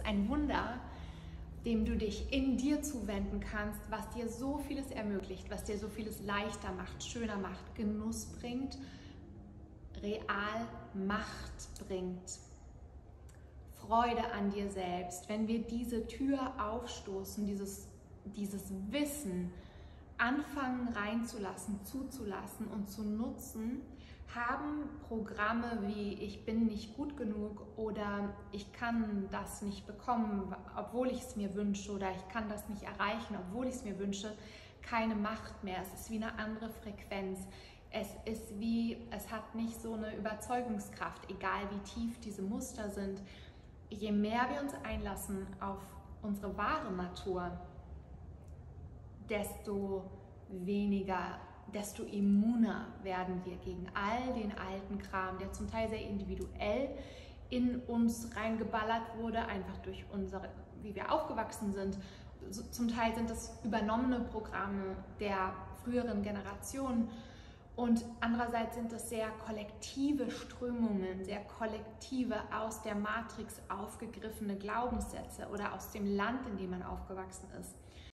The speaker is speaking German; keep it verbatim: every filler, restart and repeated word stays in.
ist ein Wunder, dem du dich in dir zuwenden kannst, was dir so vieles ermöglicht, was dir so vieles leichter macht, schöner macht, Genuss bringt, real Macht bringt, Freude an dir selbst. Wenn wir diese Tür aufstoßen, dieses, dieses Wissen anfangen reinzulassen, zuzulassen und zu nutzen, haben Programme wie ich bin nicht gut genug oder ich kann das nicht bekommen, obwohl ich es mir wünsche, oder ich kann das nicht erreichen, obwohl ich es mir wünsche, keine Macht mehr. Es ist wie eine andere Frequenz. Es ist wie, es hat nicht so eine Überzeugungskraft, egal wie tief diese Muster sind. Je mehr wir uns einlassen auf unsere wahre Natur, desto weniger, desto immuner werden wir gegen all den alten Kram, der zum Teil sehr individuell in uns reingeballert wurde, einfach durch unsere, wie wir aufgewachsen sind. Zum Teil sind das übernommene Programme der früheren Generationen und andererseits sind das sehr kollektive Strömungen, sehr kollektive, aus der Matrix aufgegriffene Glaubenssätze oder aus dem Land, in dem man aufgewachsen ist.